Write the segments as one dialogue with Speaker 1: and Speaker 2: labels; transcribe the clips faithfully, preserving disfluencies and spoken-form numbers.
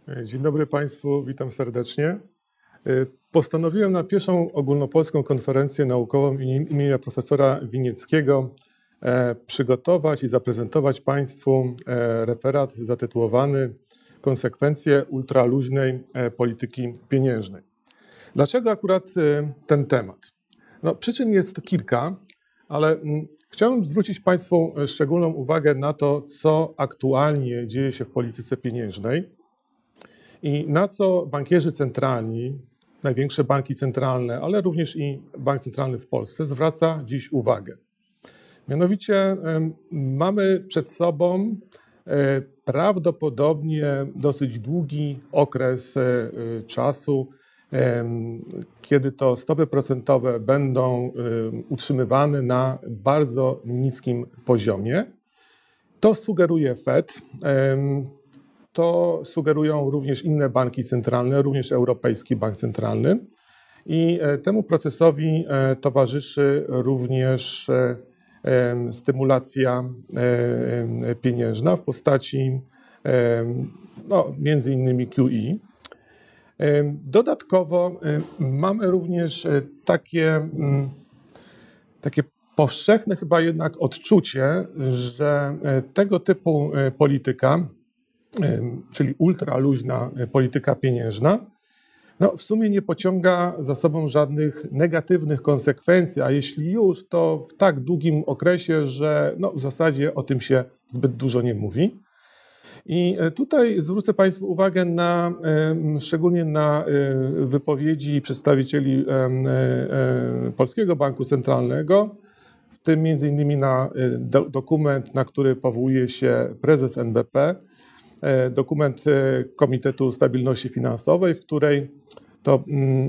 Speaker 1: Dzień dobry Państwu, witam serdecznie. Postanowiłem na pierwszą ogólnopolską konferencję naukową imienia profesora Winieckiego przygotować i zaprezentować Państwu referat zatytułowany Konsekwencje ultraluźnej polityki pieniężnej. Dlaczego akurat ten temat? No, przyczyn jest kilka, ale chciałbym zwrócić Państwu szczególną uwagę na to, co aktualnie dzieje się w polityce pieniężnej i na co bankierzy centralni, największe banki centralne, ale również i Bank Centralny w Polsce zwraca dziś uwagę. Mianowicie mamy przed sobą prawdopodobnie dosyć długi okres czasu, kiedy to stopy procentowe będą utrzymywane na bardzo niskim poziomie. To sugeruje Fed. To sugerują również inne banki centralne, również Europejski Bank Centralny. I temu procesowi towarzyszy również stymulacja pieniężna w postaci no, między innymi Q E. Dodatkowo mamy również takie, takie powszechne chyba jednak odczucie, że tego typu polityka, czyli ultraluźna polityka pieniężna, no w sumie nie pociąga za sobą żadnych negatywnych konsekwencji, a jeśli już, to w tak długim okresie, że no w zasadzie o tym się zbyt dużo nie mówi. I tutaj zwrócę Państwu uwagę na, szczególnie na wypowiedzi przedstawicieli Polskiego Banku Centralnego, w tym między innymi na dokument, na który powołuje się prezes N B P, dokument Komitetu Stabilności Finansowej, w której to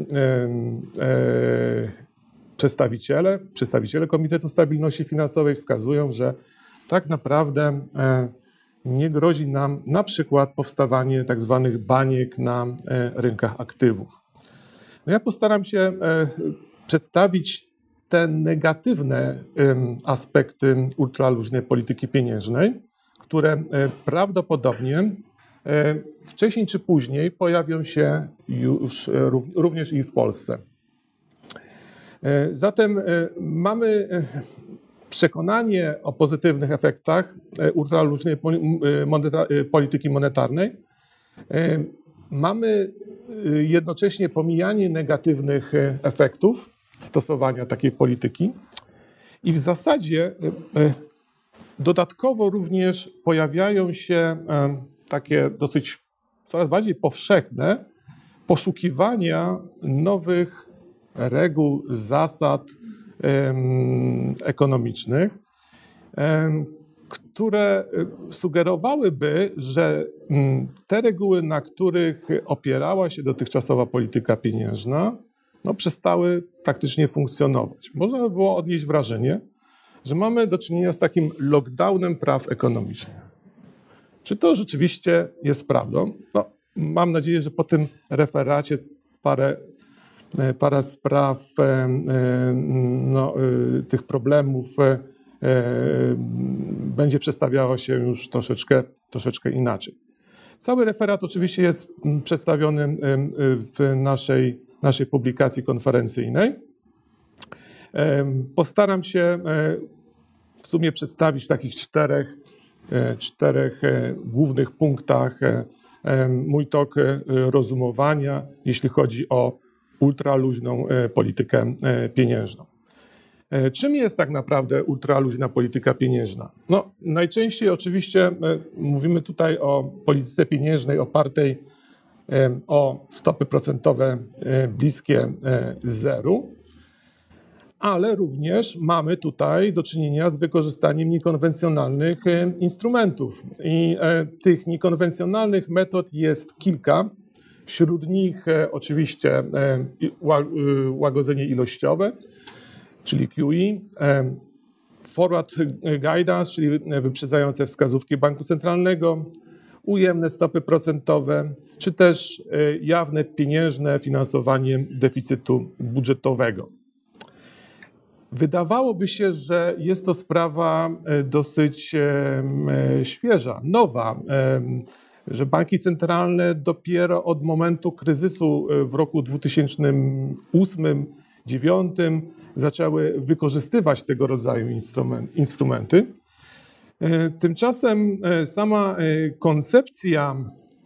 Speaker 1: przedstawiciele, przedstawiciele Komitetu Stabilności Finansowej wskazują, że tak naprawdę nie grozi nam na przykład powstawanie tak zwanych baniek na rynkach aktywów. No ja postaram się przedstawić te negatywne aspekty ultraluźnej polityki pieniężnej, które prawdopodobnie wcześniej czy później pojawią się już również i w Polsce. Zatem mamy przekonanie o pozytywnych efektach ultraluźnej polityki monetarnej. Mamy jednocześnie pomijanie negatywnych efektów stosowania takiej polityki i w zasadzie dodatkowo również pojawiają się takie dosyć coraz bardziej powszechne poszukiwania nowych reguł, zasad ekonomicznych, które sugerowałyby, że te reguły, na których opierała się dotychczasowa polityka pieniężna, no, przestały praktycznie funkcjonować. Można by było odnieść wrażenie, że mamy do czynienia z takim lockdownem praw ekonomicznych. Czy to rzeczywiście jest prawdą? No, mam nadzieję, że po tym referacie parę, parę spraw, no, tych problemów będzie przedstawiało się już troszeczkę, troszeczkę inaczej. Cały referat oczywiście jest przedstawiony w naszej, naszej publikacji konferencyjnej. Postaram się w sumie przedstawić w takich czterech, czterech głównych punktach mój tok rozumowania, jeśli chodzi o ultraluźną politykę pieniężną. Czym jest tak naprawdę ultraluźna polityka pieniężna? No, najczęściej oczywiście mówimy tutaj o polityce pieniężnej opartej o stopy procentowe bliskie zeru, ale również mamy tutaj do czynienia z wykorzystaniem niekonwencjonalnych instrumentów. I tych niekonwencjonalnych metod jest kilka. Wśród nich oczywiście łagodzenie ilościowe, czyli Q E, forward guidance, czyli wyprzedzające wskazówki banku centralnego, ujemne stopy procentowe, czy też jawne pieniężne finansowanie deficytu budżetowego. Wydawałoby się, że jest to sprawa dosyć świeża, nowa. że banki centralne dopiero od momentu kryzysu w roku dwa tysiące ósmym do dwa tysiące dziewiątym zaczęły wykorzystywać tego rodzaju instrumenty. Tymczasem sama koncepcja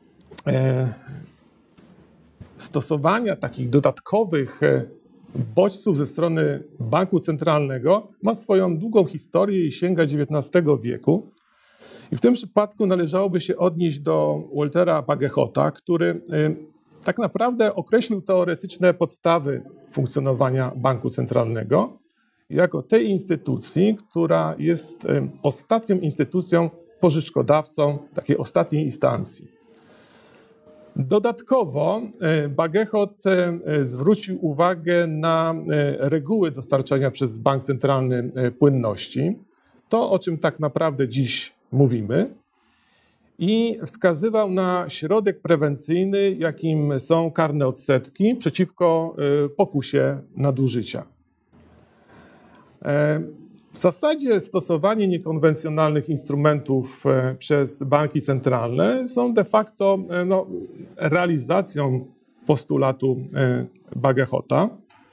Speaker 1: stosowania takich dodatkowych bodźców ze strony banku centralnego ma swoją długą historię i sięga dziewiętnastego wieku. I w tym przypadku należałoby się odnieść do Waltera Bagehota, który tak naprawdę określił teoretyczne podstawy funkcjonowania banku centralnego jako tej instytucji, która jest ostatnią instytucją pożyczkodawcą takiej ostatniej instancji. Dodatkowo Bagehot zwrócił uwagę na reguły dostarczania przez bank centralny płynności, to o czym tak naprawdę dziś mówimy, i wskazywał na środek prewencyjny, jakim są karne odsetki przeciwko pokusie nadużycia. W zasadzie stosowanie niekonwencjonalnych instrumentów przez banki centralne są de facto no, realizacją postulatu Bagehota.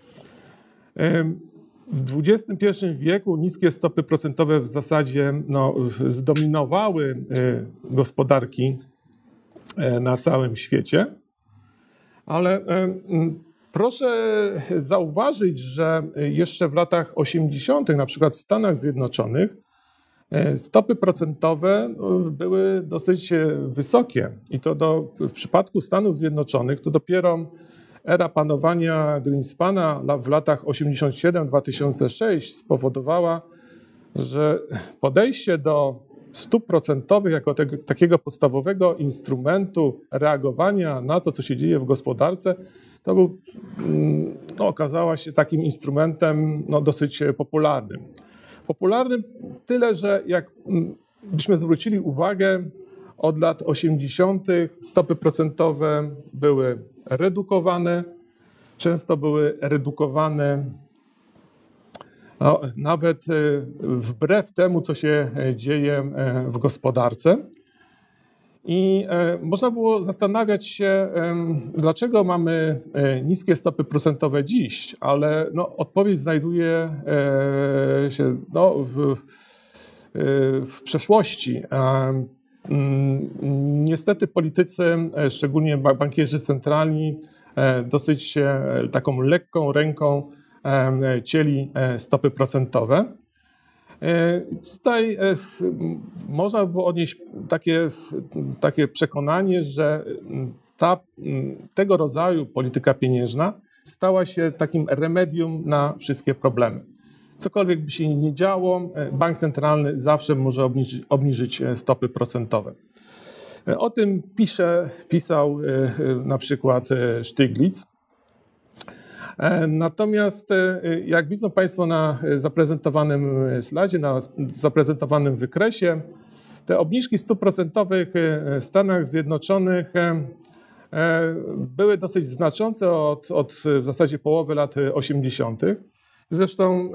Speaker 1: W dwudziestym pierwszym wieku niskie stopy procentowe w zasadzie no, zdominowały gospodarki na całym świecie, ale proszę zauważyć, że jeszcze w latach osiemdziesiątych, na przykład w Stanach Zjednoczonych, stopy procentowe były dosyć wysokie i to do, w przypadku Stanów Zjednoczonych to dopiero era panowania Greenspana w latach osiemdziesiątym siódmym do dwa tysiące szóstego spowodowała, że podejście do stóp procentowych jako tego, takiego podstawowego instrumentu reagowania na to, co się dzieje w gospodarce, to był, no, okazała się takim instrumentem no, dosyć popularnym. Popularnym tyle, że jak byśmy zwrócili uwagę, od lat osiemdziesiątych stopy procentowe były redukowane, często były redukowane no, nawet wbrew temu, co się dzieje w gospodarce. I można było zastanawiać się, dlaczego mamy niskie stopy procentowe dziś, ale no, odpowiedź znajduje się no, w, w przeszłości. Niestety politycy, szczególnie bankierzy centralni, dosyć taką lekką ręką cięli stopy procentowe. Tutaj można było odnieść takie, takie przekonanie, że ta, tego rodzaju polityka pieniężna stała się takim remedium na wszystkie problemy. Cokolwiek by się nie działo, bank centralny zawsze może obniżyć, obniżyć stopy procentowe. O tym pisze, pisał na przykład Stiglitz. Natomiast jak widzą Państwo na zaprezentowanym slajdzie, na zaprezentowanym wykresie, te obniżki stóp procentowych w Stanach Zjednoczonych były dosyć znaczące od, od w zasadzie połowy lat osiemdziesiątych. Zresztą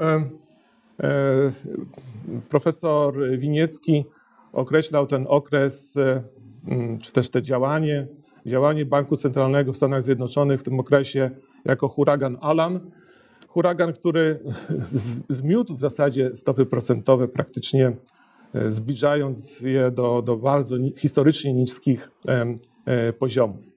Speaker 1: profesor Winiecki określał ten okres, czy też to działanie, działanie Banku Centralnego w Stanach Zjednoczonych w tym okresie jako huragan Alan. Huragan, który zmiótł w zasadzie stopy procentowe, praktycznie zbliżając je do, do bardzo historycznie niskich poziomów.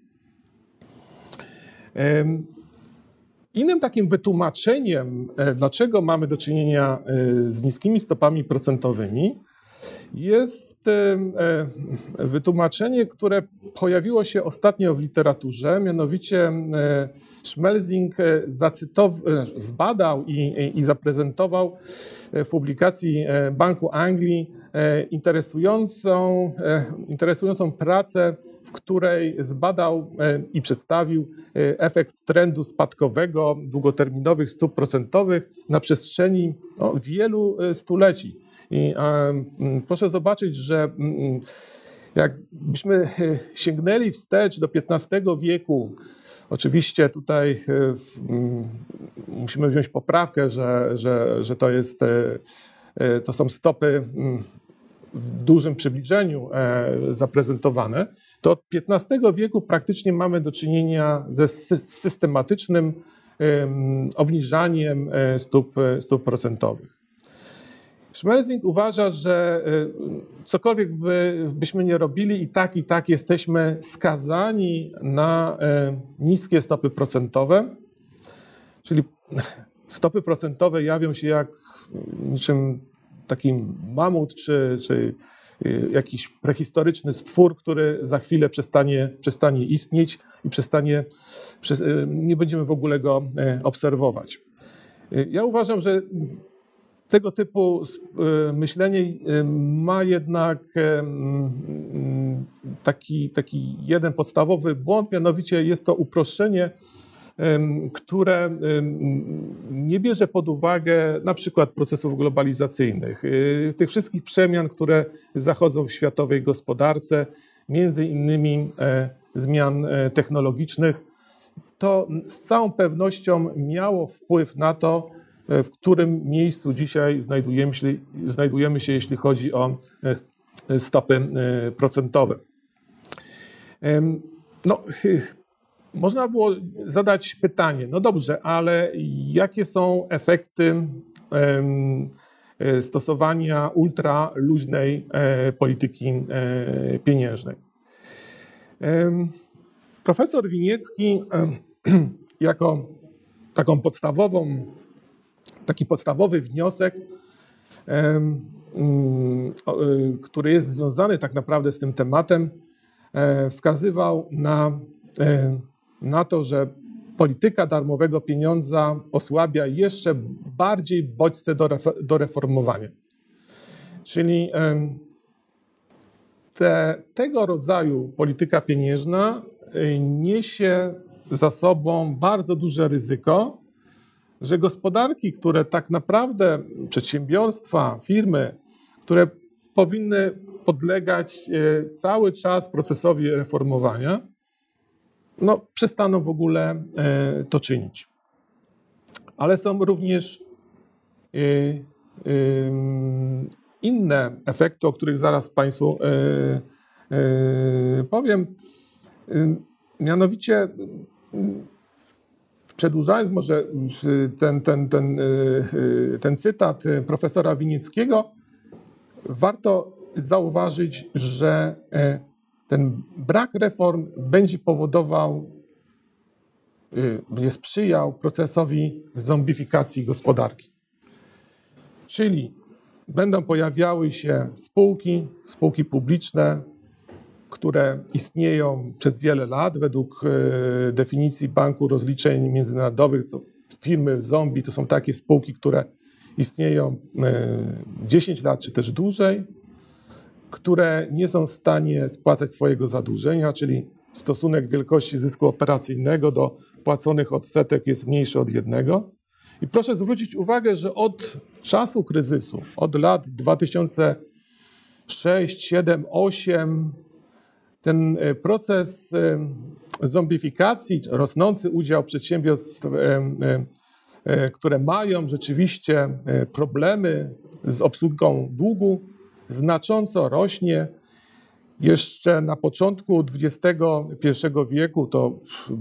Speaker 1: Innym takim wytłumaczeniem, dlaczego mamy do czynienia z niskimi stopami procentowymi, jest wytłumaczenie, które pojawiło się ostatnio w literaturze, mianowicie Schmelzing zbadał i, i zaprezentował w publikacji Banku Anglii interesującą, interesującą pracę, w której zbadał i przedstawił efekt trendu spadkowego długoterminowych stóp procentowych na przestrzeni no, wielu stuleci. I a, proszę zobaczyć, że jakbyśmy sięgnęli wstecz do piętnastego wieku, oczywiście tutaj musimy wziąć poprawkę, że, że, że to, jest, to są stopy w dużym przybliżeniu zaprezentowane. to od piętnastego wieku praktycznie mamy do czynienia ze systematycznym obniżaniem stóp, stóp procentowych. Schmerzing uważa, że cokolwiek by, byśmy nie robili, i tak, i tak jesteśmy skazani na niskie stopy procentowe, czyli stopy procentowe jawią się jak niczym taki mamut, czy, czy jakiś prehistoryczny stwór, który za chwilę przestanie, przestanie istnieć i przestanie, nie będziemy w ogóle go obserwować. Ja uważam, że tego typu myślenie ma jednak taki, taki jeden podstawowy błąd, mianowicie jest to uproszczenie, które nie bierze pod uwagę na przykład procesów globalizacyjnych, tych wszystkich przemian, które zachodzą w światowej gospodarce, między innymi zmian technologicznych. To z całą pewnością miało wpływ na to, w którym miejscu dzisiaj znajdujemy się, znajdujemy się, jeśli chodzi o stopy procentowe. No, można było zadać pytanie, no dobrze, ale jakie są efekty stosowania ultraluźnej polityki pieniężnej? Profesor Winiecki jako taką podstawową, taki podstawowy wniosek, który jest związany tak naprawdę z tym tematem, wskazywał na, na to, że polityka darmowego pieniądza osłabia jeszcze bardziej bodźce do, do reformowania. Czyli te, tego rodzaju polityka pieniężna niesie za sobą bardzo duże ryzyko, że gospodarki, które tak naprawdę, przedsiębiorstwa, firmy, które powinny podlegać cały czas procesowi reformowania, no, przestaną w ogóle to czynić. Ale są również inne efekty, o których zaraz Państwu powiem. Mianowicie, przedłużając może ten, ten, ten, ten cytat profesora Winieckiego, warto zauważyć, że ten brak reform będzie powodował, będzie sprzyjał procesowi zombifikacji gospodarki. Czyli będą pojawiały się spółki, spółki publiczne, które istnieją przez wiele lat. Według definicji Banku Rozliczeń Międzynarodowych to firmy zombie to są takie spółki, które istnieją dziesięć lat czy też dłużej, które nie są w stanie spłacać swojego zadłużenia, czyli stosunek wielkości zysku operacyjnego do płaconych odsetek jest mniejszy od jednego. I proszę zwrócić uwagę, że od czasu kryzysu, od lat dwa tysiące szóstego, siódmego, ósmego, ten proces zombifikacji, rosnący udział przedsiębiorstw, które mają rzeczywiście problemy z obsługą długu, znacząco rośnie. Jeszcze na początku dwudziestego pierwszego wieku to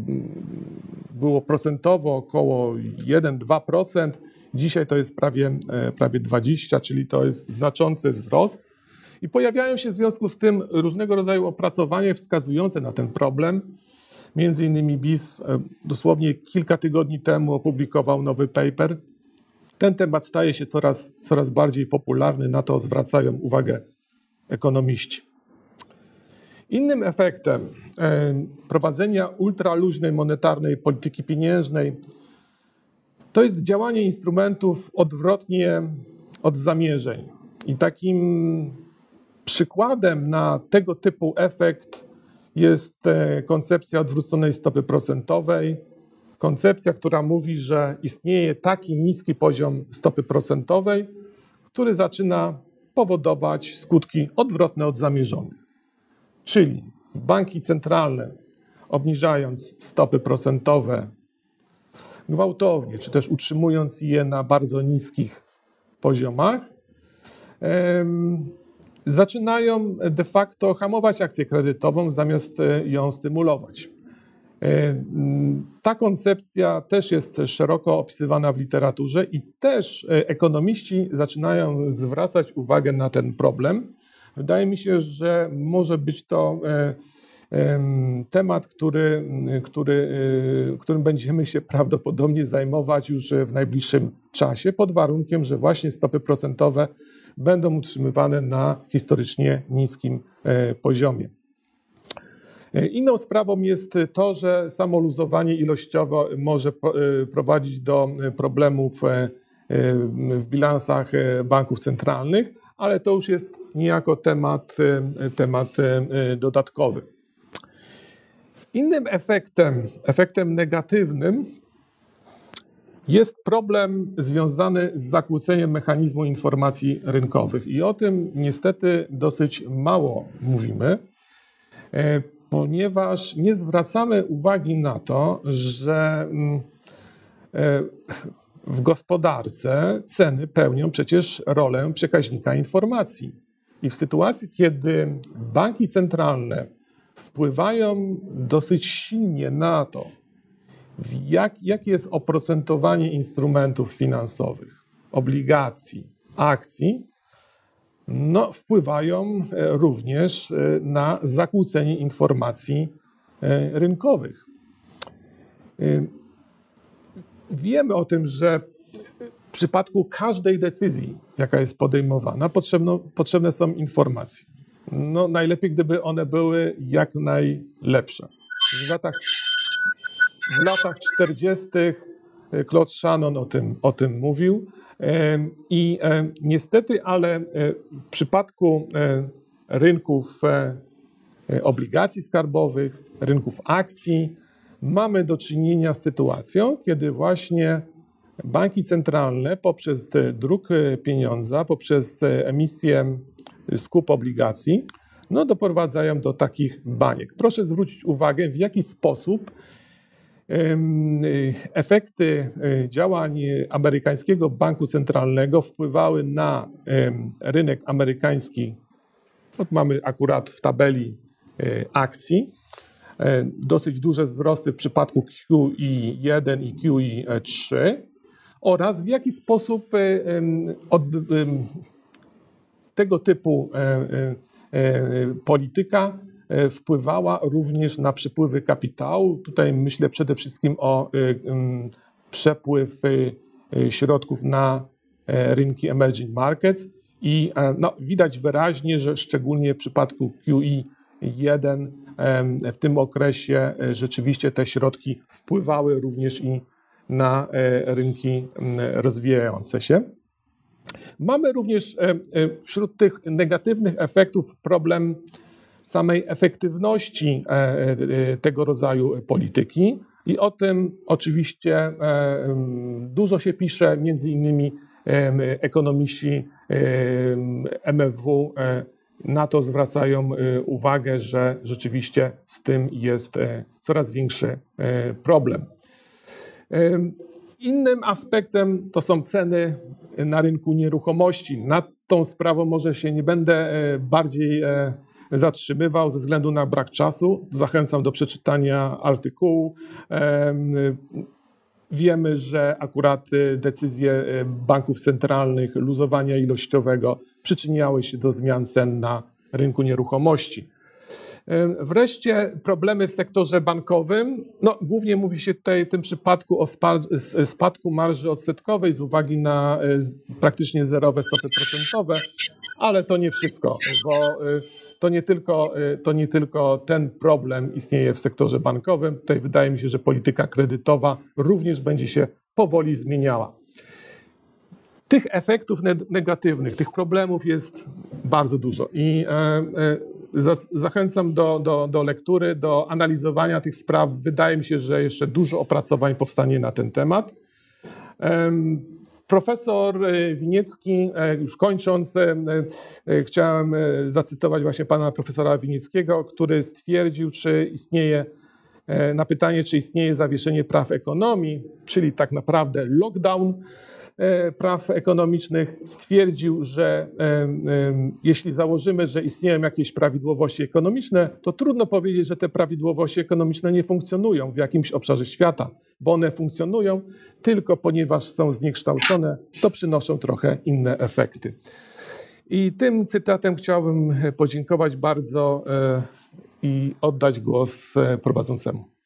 Speaker 1: było procentowo około jeden do dwóch procent. Dzisiaj to jest prawie, prawie dwadzieścia procent, czyli to jest znaczący wzrost. I pojawiają się w związku z tym różnego rodzaju opracowania wskazujące na ten problem. Między innymi B I S dosłownie kilka tygodni temu opublikował nowy paper. Ten temat staje się coraz, coraz bardziej popularny, na to zwracają uwagę ekonomiści. Innym efektem prowadzenia ultraluźnej monetarnej polityki pieniężnej to jest działanie instrumentów odwrotnie od zamierzeń. I takim przykładem na tego typu efekt jest koncepcja odwróconej stopy procentowej. Koncepcja, która mówi, że istnieje taki niski poziom stopy procentowej, który zaczyna powodować skutki odwrotne od zamierzonych. Czyli banki centralne, obniżając stopy procentowe gwałtownie, czy też utrzymując je na bardzo niskich poziomach, zaczynają de facto hamować akcję kredytową zamiast ją stymulować. Ta koncepcja też jest szeroko opisywana w literaturze i też ekonomiści zaczynają zwracać uwagę na ten problem. Wydaje mi się, że może być to temat, który, który, którym będziemy się prawdopodobnie zajmować już w najbliższym czasie, pod warunkiem, że właśnie stopy procentowe będą utrzymywane na historycznie niskim poziomie. Inną sprawą jest to, że samo luzowanie ilościowo może prowadzić do problemów w bilansach banków centralnych, ale to już jest niejako temat, temat dodatkowy. Innym efektem, efektem negatywnym jest problem związany z zakłóceniem mechanizmu informacji rynkowych i o tym niestety dosyć mało mówimy, ponieważ nie zwracamy uwagi na to, że w gospodarce ceny pełnią przecież rolę przekaźnika informacji. I w sytuacji, kiedy banki centralne wpływają dosyć silnie na to, jak, jakie jest oprocentowanie instrumentów finansowych, obligacji, akcji, no, wpływają również na zakłócenie informacji rynkowych. Wiemy o tym, że w przypadku każdej decyzji, jaka jest podejmowana, potrzebno, potrzebne są informacje. No, najlepiej, gdyby one były jak najlepsze. W latach, w latach czterdziestych Claude Shannon o tym, o tym mówił. I niestety, ale w przypadku rynków obligacji skarbowych, rynków akcji, mamy do czynienia z sytuacją, kiedy właśnie banki centralne poprzez druk pieniądza, poprzez emisję skup obligacji, no doprowadzają do takich baniek. Proszę zwrócić uwagę, w jaki sposób efekty działań amerykańskiego banku centralnego wpływały na rynek amerykański. Mamy akurat w tabeli akcji dosyć duże wzrosty w przypadku Q E jeden i Q E trzy oraz w jaki sposób od tego typu polityka wpływała również na przepływy kapitału. Tutaj myślę przede wszystkim o przepływ środków na rynki emerging markets i no, widać wyraźnie, że szczególnie w przypadku Q E jeden w tym okresie rzeczywiście te środki wpływały również i na rynki rozwijające się. Mamy również wśród tych negatywnych efektów problem samej efektywności tego rodzaju polityki i o tym oczywiście dużo się pisze, między innymi ekonomiści M F W na to zwracają uwagę, że rzeczywiście z tym jest coraz większy problem. Innym aspektem to są ceny na rynku nieruchomości. Nad tą sprawą może się nie będę bardziej zatrzymywał ze względu na brak czasu. Zachęcam do przeczytania artykułu. Wiemy, że akurat decyzje banków centralnych luzowania ilościowego przyczyniały się do zmian cen na rynku nieruchomości. Wreszcie problemy w sektorze bankowym. No, głównie mówi się tutaj w tym przypadku o spadku marży odsetkowej z uwagi na praktycznie zerowe stopy procentowe, ale to nie wszystko, bo to nie tylko, to nie tylko ten problem istnieje w sektorze bankowym. Tutaj wydaje mi się, że polityka kredytowa również będzie się powoli zmieniała. Tych efektów negatywnych, tych problemów jest bardzo dużo i zachęcam do, do, do lektury, do analizowania tych spraw. Wydaje mi się, że jeszcze dużo opracowań powstanie na ten temat. Profesor Winiecki, już kończąc, chciałem zacytować właśnie pana profesora Winieckiego, który stwierdził, czy istnieje, na pytanie, czy istnieje zawieszenie praw ekonomii, czyli tak naprawdę lockdown, praw ekonomicznych stwierdził, że jeśli założymy, że istnieją jakieś prawidłowości ekonomiczne, to trudno powiedzieć, że te prawidłowości ekonomiczne nie funkcjonują w jakimś obszarze świata, bo one funkcjonują tylko ponieważ są zniekształcone, to przynoszą trochę inne efekty. I tym cytatem chciałbym podziękować bardzo i oddać głos prowadzącemu.